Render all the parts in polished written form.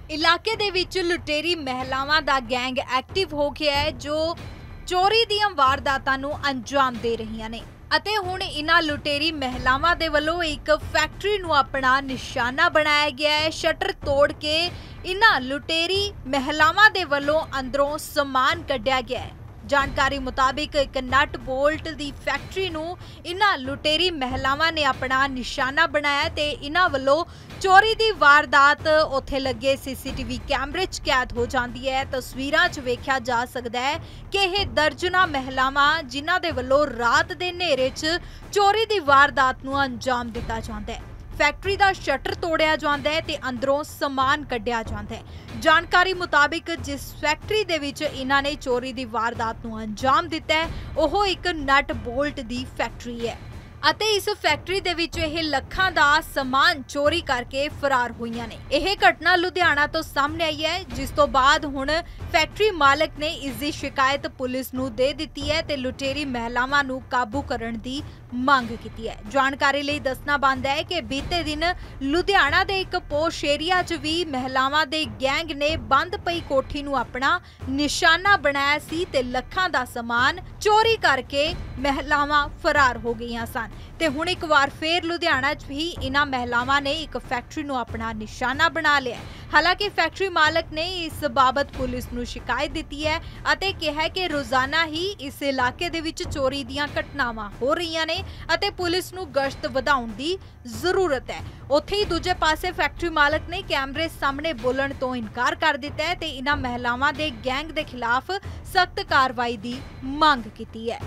ਇਲਾਕੇ ਦੇ ਵਿੱਚ ਲੁਟੇਰੀ ਮਹਿਲਾਵਾਂ ਦਾ ਗੈਂਗ ਐਕਟਿਵ ਹੋ ਗਿਆ ਹੈ ਜੋ ਚੋਰੀ ਦੀਆਂ ਵਾਰਦਾਤਾਂ ਨੂੰ ਅੰਜਾਮ ਦੇ ਰਹੀਆਂ ਨੇ ਅਤੇ ਹੁਣ ਇਨ੍ਹਾਂ ਲੁਟੇਰੀ ਮਹਿਲਾਵਾਂ ਦੇ ਵੱਲੋਂ ਇੱਕ ਫੈਕਟਰੀ ਨੂੰ ਆਪਣਾ ਨਿਸ਼ਾਨਾ ਬਣਾਇਆ ਗਿਆ ਹੈ। ਸ਼ਟਰ ਤੋੜ ਕੇ ਇਨ੍ਹਾਂ ਲੁਟੇਰੀ ਮਹਿਲਾਵਾਂ ਦੇ ਵੱਲੋਂ ਅੰਦਰੋਂ ਸਮਾਨ ਕੱਢਿਆ ਗਿਆ ਹੈ। जानकारी मुताबिक एक नट बोल्ट दी फैक्ट्री नूं इन्हां लुटेरी महिलावां ने अपना निशाना बनाया ते इन्हां वल्लों चोरी दी वारदात उत्थे लगे सीसीटीवी कैमरे च कैद हो जाती है। तस्वीरां च वेख्या जा सकदा है कि यह दर्जना महिलावां जिन्हां दे वल्लों रात दे नेरे च चोरी दी वारदात नूं अंजाम दिता जांदा है। फैक्ट्री का शटर तोड़िया जाता है ते अंदरों समान कढ़िया जाता है। जानकारी मुताबिक जिस फैक्ट्री दे विच इन्हां ने चोरी दी वारदात नूं अंजाम दिता है ओह एक नट बोल्ट दी फैक्ट्री है ਅਤੇ ਇਸ ਫੈਕਟਰੀ ਦੇ ਵਿੱਚ ਇਹ ਲੱਖਾਂ ਦਾ ਸਮਾਨ ਚੋਰੀ ਕਰਕੇ ਫਰਾਰ ਹੋਈਆਂ ਨੇ। ਇਹ ਘਟਨਾ ਲੁਧਿਆਣਾ ਤੋਂ ਸਾਹਮਣੇ ਆਈ ਹੈ ਜਿਸ ਤੋਂ ਬਾਅਦ ਹੁਣ ਫੈਕਟਰੀ ਮਾਲਕ ਨੇ ਇਸ ਦੀ ਸ਼ਿਕਾਇਤ ਪੁਲਿਸ ਨੂੰ ਦੇ ਦਿੱਤੀ ਹੈ ਤੇ ਲੁਟੇਰੀ ਮਹਿਲਾਵਾਂ ਨੂੰ ਕਾਬੂ ਕਰਨ ਦੀ ਮੰਗ ਕੀਤੀ ਹੈ। ਜਾਣਕਾਰੀ ਲਈ ਦੱਸਣਾ ਬਣਦਾ ਹੈ ਕਿ ਬੀਤੇ ਦਿਨ ਲੁਧਿਆਣਾ ਦੇ ਇੱਕ ਪੋਸ਼ ਏਰੀਆ 'ਚ ਵੀ ਮਹਿਲਾਵਾਂ ਦੇ ਗੈਂਗ ਨੇ ਬੰਦ ਪਈ ਕੋਠੀ ਨੂੰ ਆਪਣਾ ਨਿਸ਼ਾਨਾ ਬਣਾਇਆ ਸੀ ਤੇ ਲੱਖਾਂ ਦਾ ਸਮਾਨ ਚੋਰੀ ਕਰਕੇ ਮਹਿਲਾਵਾਂ ਫਰਾਰ ਹੋ ਗਈਆਂ ਸਨ। ਤੇ ਹੁਣ ਇੱਕ ਵਾਰ ਫੇਰ ਲੁਧਿਆਣਾ 'ਚ ਵੀ ਇਨ੍ਹਾਂ ਮਹਿਲਾਵਾਂ ਨੇ ਇੱਕ ਫੈਕਟਰੀ ਨੂੰ ਆਪਣਾ ਨਿਸ਼ਾਨਾ ਬਣਾ ਲਿਆ। ਹਾਲਾਂਕਿ ਫੈਕਟਰੀ ਮਾਲਕ ਨੇ ਇਸ ਬਾਬਤ ਪੁਲਿਸ ਨੂੰ ਸ਼ਿਕਾਇਤ ਦਿੱਤੀ ਹੈ ਅਤੇ ਕਿਹਾ ਕਿ ਰੋਜ਼ਾਨਾ ਹੀ ਇਸ ਇਲਾਕੇ ਦੇ ਵਿੱਚ ਚੋਰੀ ਦੀਆਂ ਘਟਨਾਵਾਂ ਹੋ ਰਹੀਆਂ ਨੇ ਅਤੇ ਪੁਲਿਸ ਨੂੰ ਗਸ਼ਤ ਵਧਾਉਣ ਦੀ ਜ਼ਰੂਰਤ ਹੈ। ਉੱਥੇ ਹੀ ਦੂਜੇ ਪਾਸੇ ਫੈਕਟਰੀ ਮਾਲਕ ਨੇ ਕੈਮਰੇ ਸਾਹਮਣੇ ਬੋਲਣ ਤੋਂ ਇਨਕਾਰ ਕਰ ਦਿੱਤਾ ਹੈ ਤੇ ਇਨ੍ਹਾਂ ਮਹਿਲਾਵਾਂ ਦੇ ਗੈਂਗ ਦੇ ਖਿਲਾਫ ਸਖਤ ਕਾਰਵਾਈ ਦੀ ਮੰਗ ਕੀਤੀ ਹੈ।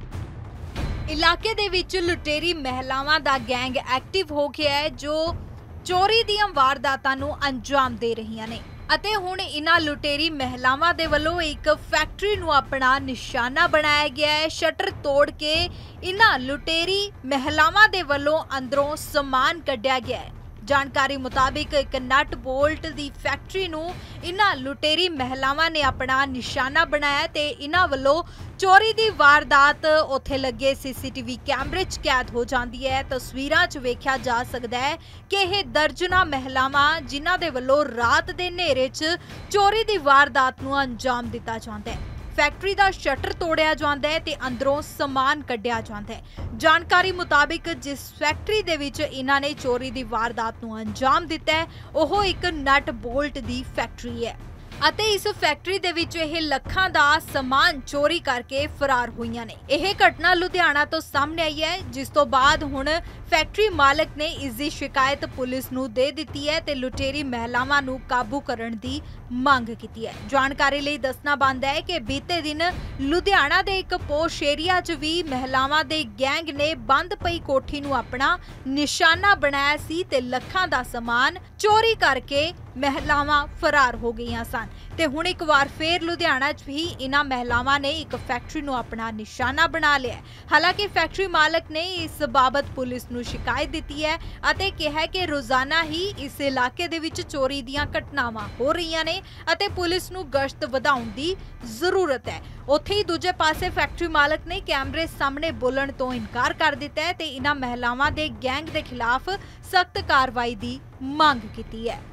इलाके दे विच लुटेरी महिलावां दा गैंग एक्टिव हो गया है जो चोरी दीयां वारदातां नूं अंजाम दे रहीआं ने ਅਤੇ ਹੁਣ ਇਨ੍ਹਾਂ ਲੁਟੇਰੀ ਮਹਿਲਾਵਾਂ ਦੇ ਵੱਲੋਂ ਇੱਕ ਫੈਕਟਰੀ ਨੂੰ ਆਪਣਾ ਨਿਸ਼ਾਨਾ ਬਣਾਇਆ ਗਿਆ ਹੈ। ਸ਼ਟਰ ਤੋੜ ਕੇ ਇਨ੍ਹਾਂ ਲੁਟੇਰੀ ਮਹਿਲਾਵਾਂ ਦੇ ਵੱਲੋਂ ਅੰਦਰੋਂ ਸਮਾਨ ਕੱਢਿਆ ਗਿਆ ਹੈ। जानकारी मुताबिक एक नट बोल्ट दी फैक्ट्री नूं इन्हां लुटेरी महिलावां ने अपना निशाना बनाया ते इन्हां वल्लों चोरी दी वारदात उत्थे लगे सीसीटीवी कैमरे च कैद हो जाती है। तस्वीरां च वेख्या जा सकदा है कि यह दर्जना महिलावां जिन्हां दे वल्लों रात दे नेरे च चोरी दी वारदात नूं अंजाम दिता जाता है। फैक्ट्री का शटर तोड़िया जाता है ते अंदरों समान कढ़िया जाता है। जानकारी मुताबिक जिस फैक्ट्री दे विच इन्हां ने चोरी दी वारदात नूं अंजाम दिता है ओह एक नट बोल्ट दी फैक्ट्री है ਅਤੇ ਇਸ ਫੈਕਟਰੀ ਦੇ ਵਿੱਚ ਇਹ ਲੱਖਾਂ ਦਾ ਸਮਾਨ ਚੋਰੀ ਕਰਕੇ ਫਰਾਰ ਹੋਈਆਂ ਨੇ। ਇਹ ਘਟਨਾ ਲੁਧਿਆਣਾ ਤੋਂ ਸਾਹਮਣੇ ਆਈ ਹੈ ਜਿਸ ਤੋਂ ਬਾਅਦ ਹੁਣ ਫੈਕਟਰੀ ਮਾਲਕ ਨੇ ਇਸ ਦੀ ਸ਼ਿਕਾਇਤ ਪੁਲਿਸ ਨੂੰ ਦੇ ਦਿੱਤੀ ਹੈ ਤੇ ਲੁਟੇਰੀ ਮਹਿਲਾਵਾਂ ਨੂੰ ਕਾਬੂ ਕਰਨ ਦੀ ਮੰਗ ਕੀਤੀ ਹੈ। ਜਾਣਕਾਰੀ ਲਈ ਦੱਸਣਾ ਬਣਦਾ ਹੈ ਕਿ ਬੀਤੇ ਦਿਨ ਲੁਧਿਆਣਾ ਦੇ ਇੱਕ ਪੋਸ਼ ਏਰੀਆ 'ਚ ਵੀ ਮਹਿਲਾਵਾਂ ਦੇ ਗੈਂਗ ਨੇ ਬੰਦ ਪਈ ਕੋਠੀ ਨੂੰ ਆਪਣਾ ਨਿਸ਼ਾਨਾ ਬਣਾਇਆ ਸੀ ਤੇ ਲੱਖਾਂ ਦਾ ਸਮਾਨ ਚੋਰੀ ਕਰਕੇ ਮਹਿਲਾਵਾਂ ਫਰਾਰ ਹੋ ਗਈਆਂ ਸਨ। ਤੇ ਹੁਣ ਇੱਕ ਵਾਰ ਫੇਰ ਲੁਧਿਆਣਾ 'ਚ ਵੀ ਇਨ੍ਹਾਂ ਮਹਿਲਾਵਾਂ ਨੇ ਇੱਕ ਫੈਕਟਰੀ ਨੂੰ ਆਪਣਾ ਨਿਸ਼ਾਨਾ ਬਣਾ ਲਿਆ। ਹਾਲਾਂਕਿ ਫੈਕਟਰੀ ਮਾਲਕ ਨੇ ਇਸ ਬਾਬਤ ਪੁਲਿਸ ਨੂੰ ਸ਼ਿਕਾਇਤ ਦਿੱਤੀ ਹੈ ਅਤੇ ਕਿਹਾ ਕਿ ਰੋਜ਼ਾਨਾ ਹੀ ਇਸ ਇਲਾਕੇ ਦੇ ਵਿੱਚ ਚੋਰੀ ਦੀਆਂ ਘਟਨਾਵਾਂ ਹੋ ਰਹੀਆਂ ਨੇ ਅਤੇ ਪੁਲਿਸ ਨੂੰ ਗਸ਼ਤ ਵਧਾਉਣ ਦੀ ਜ਼ਰੂਰਤ ਹੈ। ਉੱਥੇ ਹੀ ਦੂਜੇ ਪਾਸੇ ਫੈਕਟਰੀ ਮਾਲਕ ਨੇ ਕੈਮਰੇ ਸਾਹਮਣੇ ਬੋਲਣ ਤੋਂ ਇਨਕਾਰ ਕਰ ਦਿੱਤਾ ਹੈ ਤੇ ਇਨ੍ਹਾਂ ਮਹਿਲਾਵਾਂ ਦੇ ਗੈਂਗ ਦੇ ਖਿਲਾਫ ਸਖਤ ਕਾਰਵਾਈ ਦੀ ਮੰਗ ਕੀਤੀ ਹੈ।